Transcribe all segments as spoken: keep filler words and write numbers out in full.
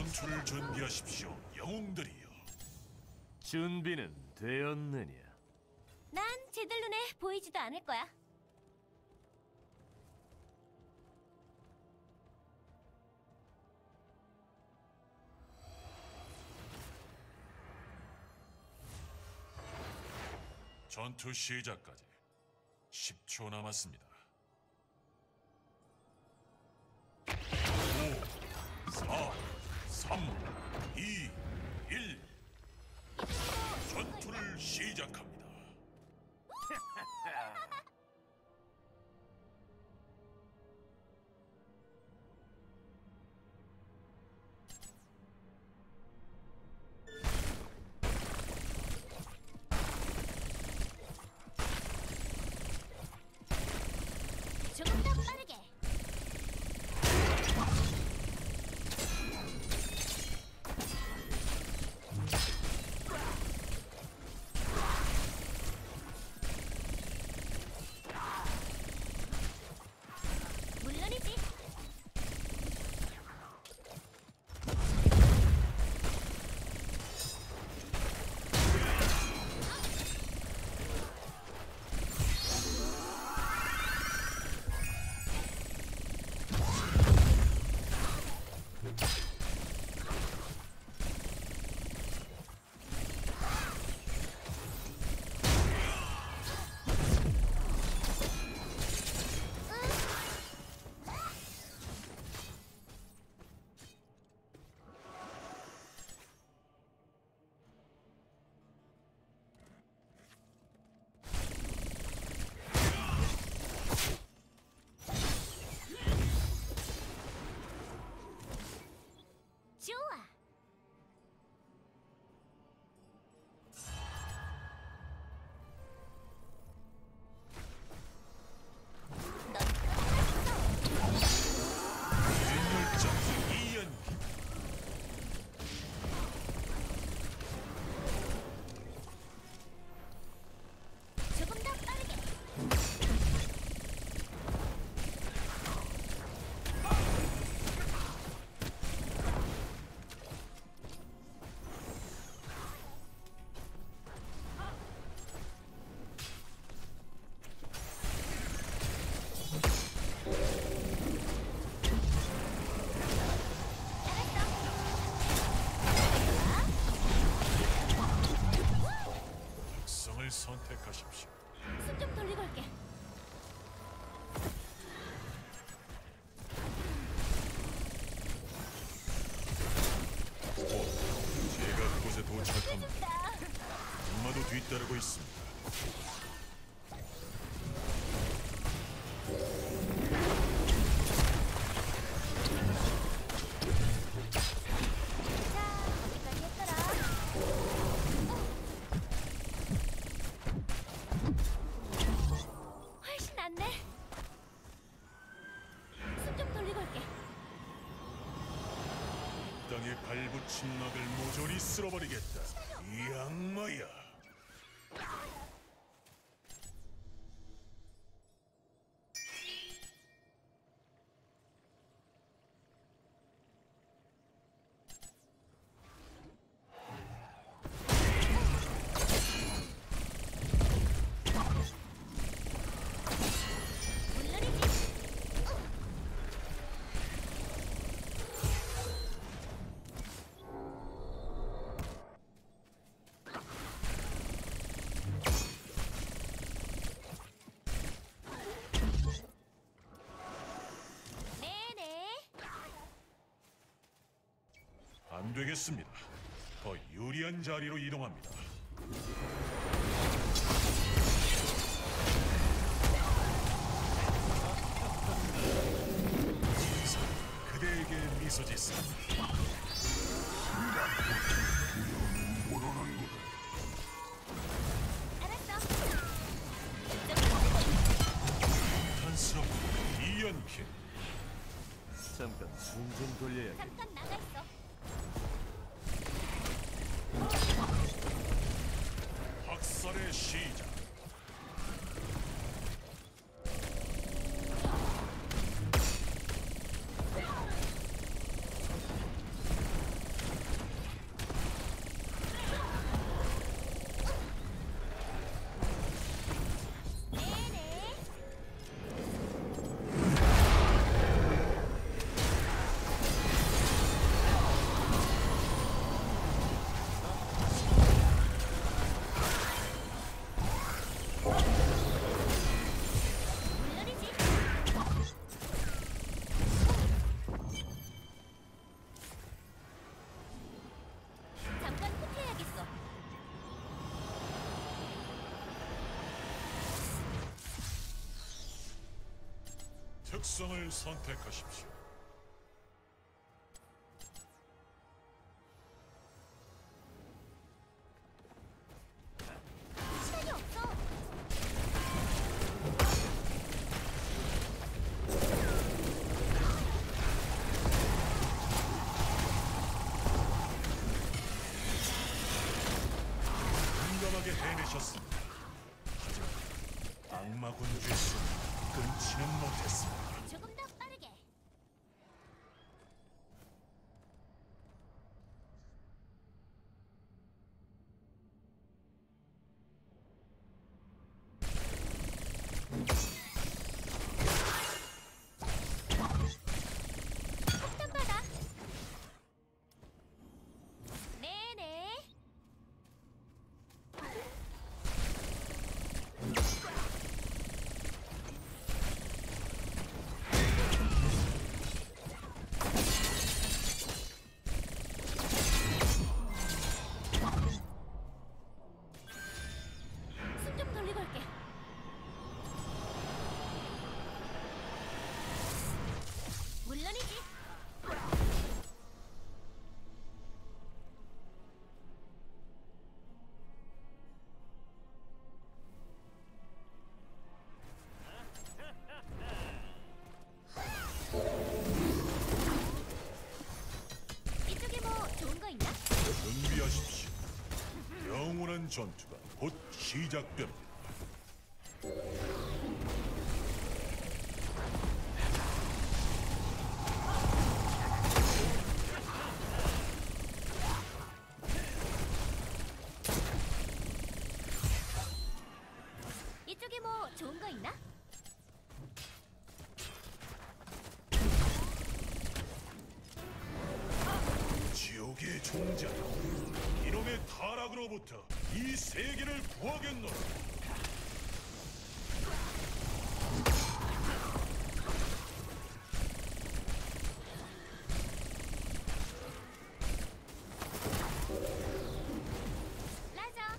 전투를 준비하십시오, 영웅들이여. 준비는 되었느냐? 난 쟤들 눈에 보이지도 않을 거야. 전투 시작까지 십 초 남았습니다. 오, 사, 삼, 이, 일. 전투를 시작합니다. 조금 더 빠르게. 물론이지. 좋아. 넌 일렬장 이연기. 조금 더 빠르게. 성을 선택하십시오. 숨 좀 돌리고 올게. 제가 그곳에 도착합니다. 나 악마도 뒤따르고 있습니다. 자, 어디까지 했더라? 훨씬 낫네. 숨 좀 돌리고 올게. 땅에 발붙인 낙을 모조리 쓸어버리겠다. 이 악마야. 물론이지. 네네. 안 되겠습니다. 더 유리한 자리로 이동합니다. 그대에게 미소 짓습니다. 알았어. 탄스럽고 이연필. 잠깐 숨 좀 돌려야겠. 잠깐 나가 있어. 학살의 시작. 특성을 선택하십시오. 시간이 없어. 용감하게 해내셨습니다. 하지만 악마 군주의 손 끊지는 못했습니다. 조금 더 빠르게. 폭탄 받아. 네네. 숨 좀 돌리고 올게. 물론이지. 이쪽에 뭐 좋은 거 있나? 준비하십시오. 영원한 전투가 곧 시작됩니다. 이쪽에 뭐 좋은 거 있나? 지옥의 종자, 이놈의 타락으로부터 이 세계를 구하겠노라. 라자.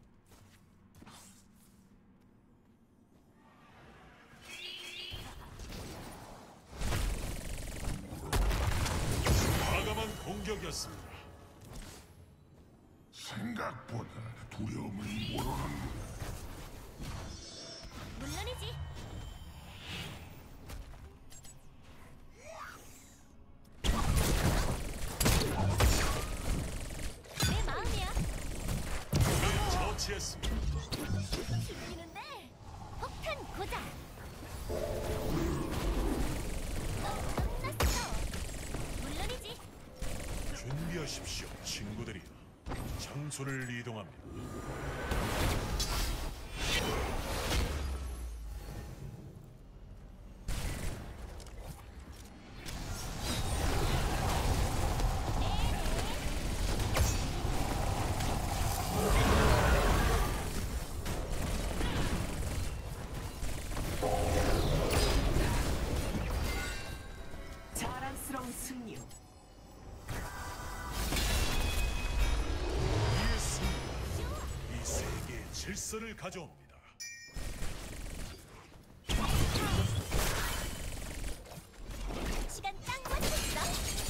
과감한 공격이었습니다. 생각보다 두려움을 모르는 물론이지. 내 마음이야. 그를 처치했습니다. 죽이는데 폭탄 고장. 끝났어. 물론이지. 준비하십시오, 친구들이여. 장소를 이동합니다. 자랑스러운 승리요. 이의 승리가 이 세계의 질서를 가져옵니다. 시간 딱 맞췄어.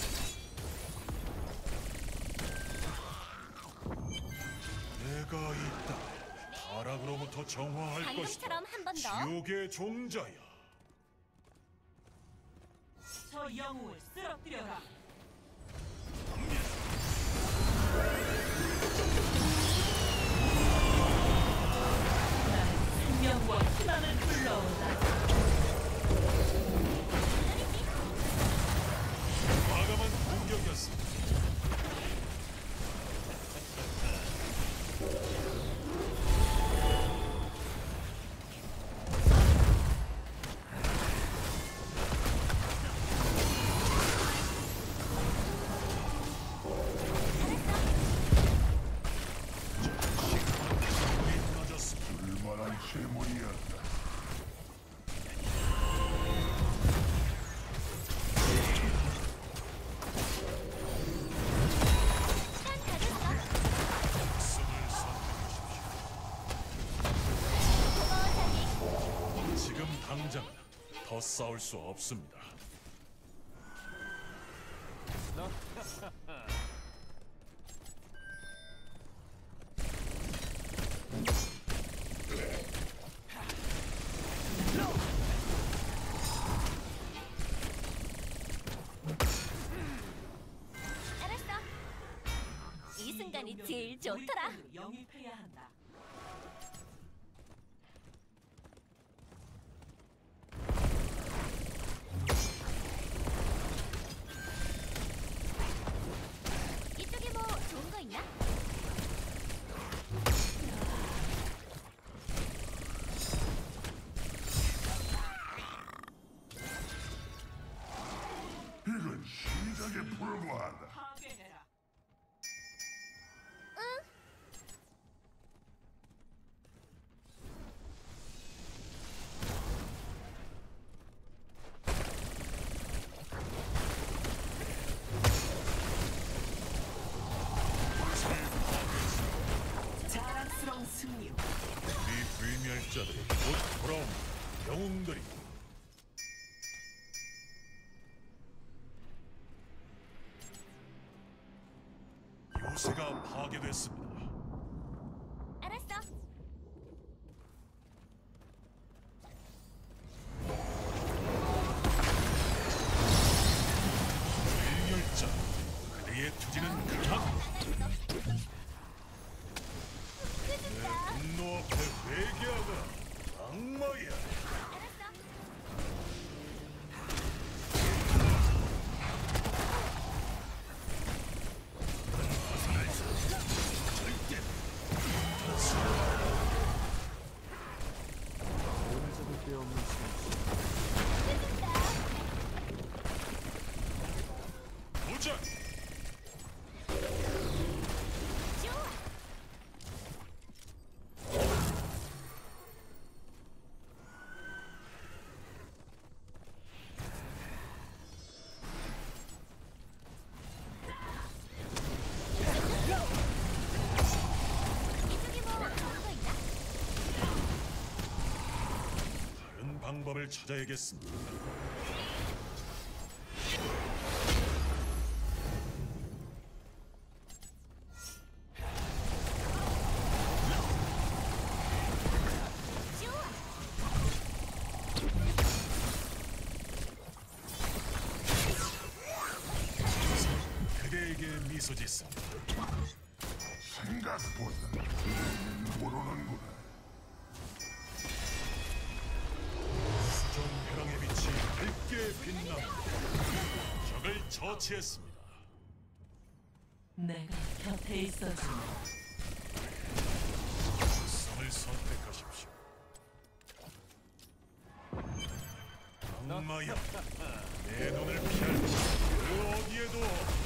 내가 있다. 타락으로부터 정화할 것이다. 방금처럼 한 번 더. 지옥의 종자야. 저 영웅을 쓰러뜨려라. 나는 생명과 희망을 불러온다. 과감한 공격이었습니다. 더 싸울 수 없습니다. 알았어. 이 순간이 제일 좋더라. 우리 편으로 영입해야 한다. 이쪽에 뭐 좋은 거 있나? 이건 시작에 불과하다. 파괴해라. 자랑스러운 승리. 우리 불멸자들이 곧 돌아옵니다. 영웅들이 요새가 파괴됐습니다. 알았어. 불멸자 그대의 투지는 강하고 내 분노 앞에 회개하거나 악마야. 알았어. 용서할 데 없는 손실. 도전! 좋아. 이쪽에 뭐 좋은 거 있나? 다른 방법을 찾아야겠습니다. 좋아. 그대에게 미소 짓습니다. 생각보다 모르는구나. 수정 해랑의 빛이 밝게 빛납니다. 적을 처치했습니다. 내가 곁에 있어주마. 성을 선택하십시오. 악마여, 내 눈을 피할 그 어디에도